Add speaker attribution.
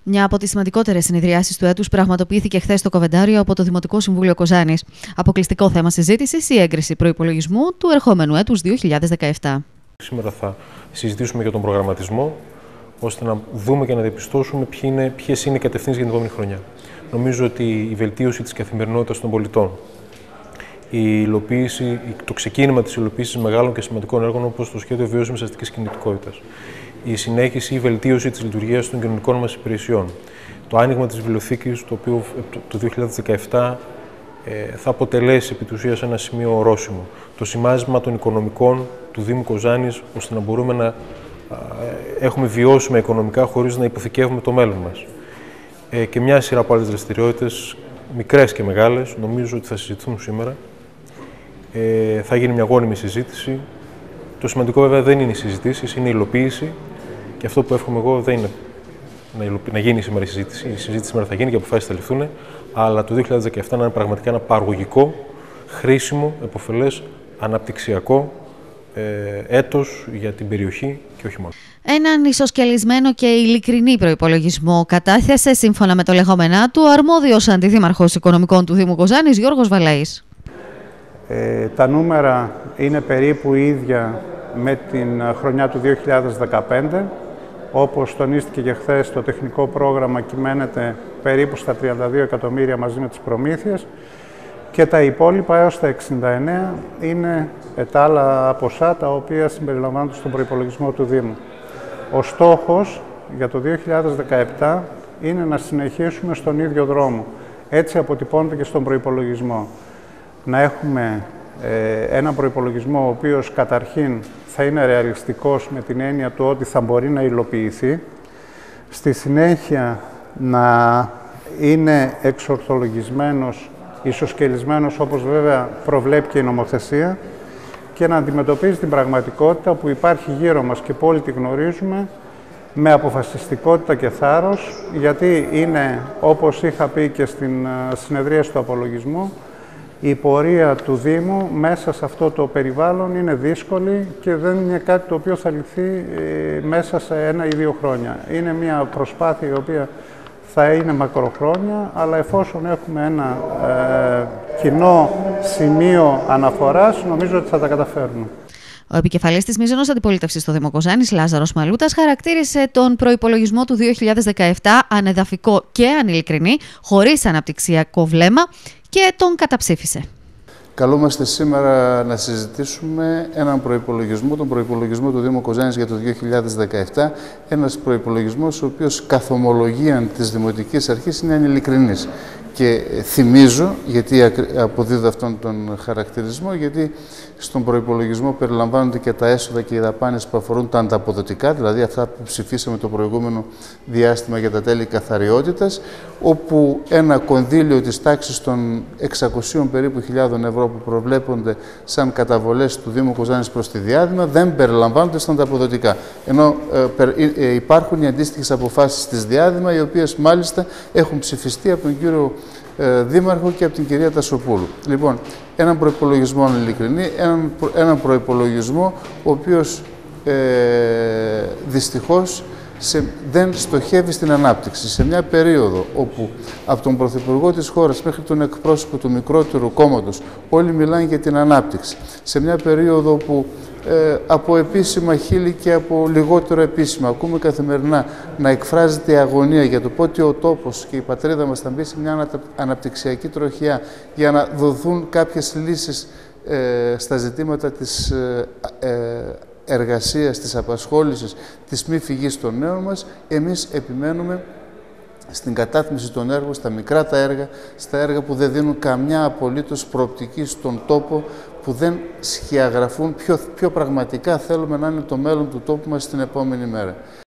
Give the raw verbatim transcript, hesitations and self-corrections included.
Speaker 1: Μια από τις σημαντικότερες συνεδριάσεις του έτους πραγματοποιήθηκε χθες στο Κοβεντάριο από το Δημοτικό Συμβούλιο Κοζάνης. Αποκλειστικό θέμα συζήτησης η έγκριση προϋπολογισμού του ερχόμενου έτους δύο χιλιάδες δεκαεπτά.
Speaker 2: Σήμερα θα συζητήσουμε για τον προγραμματισμό, ώστε να δούμε και να διαπιστώσουμε ποιες είναι οι κατευθύνσεις για την επόμενη χρονιά. Νομίζω ότι η βελτίωση της καθημερινότητας των πολιτών, η υλοποίηση, το ξεκίνημα της υλοποίησης μεγάλων και σημαντικών έργων όπως το σχέδιο βιώσιμης αστικής κινητικότητας, η συνέχιση ή βελτίωση της λειτουργίας των κοινωνικών μας υπηρεσιών, το άνοιγμα της βιβλιοθήκης, το οποίο το δύο χιλιάδες δεκαεπτά ε, θα αποτελέσει επί της ουσίας ένα σημείο ορόσημο, το σημάζισμα των οικονομικών του Δήμου Κοζάνης, ώστε να μπορούμε να ε, έχουμε βιώσιμα οικονομικά χωρίς να υποθηκεύουμε το μέλλον μας. Ε, και μια σειρά από άλλες δραστηριότητες, μικρές και μεγάλες, νομίζω ότι θα συζητηθούν σήμερα. Ε, θα γίνει μια γόνιμη συζήτηση. Το σημαντικό βέβαια δεν είναι οι συζητήσεις, είναι η υλοποίηση. Και αυτό που εύχομαι εγώ δεν είναι να, υλοποιη... να γίνει σήμερα η συζήτηση. Η συζήτηση σήμερα θα γίνει και οι αποφάσεις θα ληφθούν. Αλλά το δύο χιλιάδες δεκαεπτά να είναι πραγματικά ένα παραγωγικό, χρήσιμο, επωφελές, αναπτυξιακό ε, έτος για την περιοχή και όχι μόνο.
Speaker 1: Έναν ισοσκελισμένο και ειλικρινή προϋπολογισμό κατάθεσε, σύμφωνα με το λεγόμενά του, ο αρμόδιος αντιδήμαρχος οικονομικών του Δήμου Κοζάνης, Γιώργος Βαλαής.
Speaker 3: Ε, τα νούμερα είναι περίπου ίδια με την χρονιά του δύο χιλιάδες δεκαπέντε. Όπως τονίστηκε και χθες, το τεχνικό πρόγραμμα κυμαίνεται περίπου στα τριάντα δύο εκατομμύρια μαζί με τις προμήθειες και τα υπόλοιπα έως τα εξήντα εννέα είναι τα άλλα ποσά τα οποία συμπεριλαμβάνονται στον προϋπολογισμό του Δήμου. Ο στόχος για το δύο χιλιάδες δεκαεπτά είναι να συνεχίσουμε στον ίδιο δρόμο. Έτσι αποτυπώνεται και στον προϋπολογισμό. Να έχουμε ε, ένα προϋπολογισμό ο οποίος καταρχήν θα είναι ρεαλιστικός με την έννοια του ότι θα μπορεί να υλοποιηθεί. Στη συνέχεια να είναι εξορθολογισμένος, ισοσκελισμένος όπως βέβαια προβλέπει και η νομοθεσία και να αντιμετωπίζει την πραγματικότητα που υπάρχει γύρω μας και που όλοι τη γνωρίζουμε με αποφασιστικότητα και θάρρος, γιατί είναι, όπως είχα πει και στην συνεδρία του απολογισμού, η πορεία του Δήμου μέσα σε αυτό το περιβάλλον είναι δύσκολη και δεν είναι κάτι το οποίο θα λυθεί μέσα σε ένα ή δύο χρόνια. Είναι μια προσπάθεια η οποία θα είναι μακροχρόνια, αλλά εφόσον έχουμε ένα ε, κοινό σημείο αναφοράς, νομίζω ότι θα τα καταφέρουμε.
Speaker 1: Ο επικεφαλής της μείζωνος αντιπολίτευσης στο Δήμο Κοζάνης, Λάζαρος Μαλούτας, χαρακτήρισε τον προϋπολογισμό του δύο χιλιάδες δεκαεπτά ανεδαφικό και ανηλικρινή, χωρίς αναπτυξιακό βλέμμα και τον καταψήφισε.
Speaker 4: Καλούμαστε σήμερα να συζητήσουμε έναν προϋπολογισμό, τον προϋπολογισμό του Δήμου Κοζάνης για το δύο χιλιάδες δεκαεπτά, ένας προϋπολογισμός ο οποίος καθ' ομολογίαν της Δημοτικής Αρχής είναι ανηλικρινής. Και θυμίζω, γιατί αποδίδω αυτόν τον χαρακτηρισμό, γιατί στον προϋπολογισμό περιλαμβάνονται και τα έσοδα και οι δαπάνες που αφορούν τα ανταποδοτικά, δηλαδή αυτά που ψηφίσαμε το προηγούμενο διάστημα για τα τέλη καθαριότητας, όπου ένα κονδύλιο της τάξης των εξακοσίων περίπου χιλιάδων ευρώ που προβλέπονται σαν καταβολές του Δήμου Κοζάνης προς τη διάδημα δεν περιλαμβάνονται στα ανταποδοτικά. Ενώ ε, ε, υπάρχουν οι αντίστοιχες αποφάσεις της διάδημα, οι οποίες μάλιστα έχουν ψηφιστεί από τον κύριο ε, Δήμαρχο και από την κυρία Τασοπούλου. Λοιπόν, έναν προϋπολογισμό ανηλικρινή, έναν, έναν προϋπολογισμό ο οποίος ε, δυστυχώς σε, δεν στοχεύει στην ανάπτυξη. Σε μια περίοδο όπου από τον Πρωθυπουργό της χώρας μέχρι τον εκπρόσωπο του μικρότερου κόμματος όλοι μιλάνε για την ανάπτυξη. Σε μια περίοδο που ε, από επίσημα χείλη και από λιγότερο επίσημα ακούμε καθημερινά να εκφράζεται η αγωνία για το πότε ο τόπος και η πατρίδα μας θα μπει σε μια αναπτυξιακή τροχιά για να δοθούν κάποιες λύσεις ε, στα ζητήματα της ε, ε, εργασίας, της απασχόλησης, της μη φυγής των νέων μας, εμείς επιμένουμε στην κατάθμιση των έργων, στα μικρά τα έργα, στα έργα που δεν δίνουν καμιά απολύτως προοπτική στον τόπο, που δεν σχιαγραφούν ποιο, ποιο πραγματικά θέλουμε να είναι το μέλλον του τόπου μας στην επόμενη μέρα.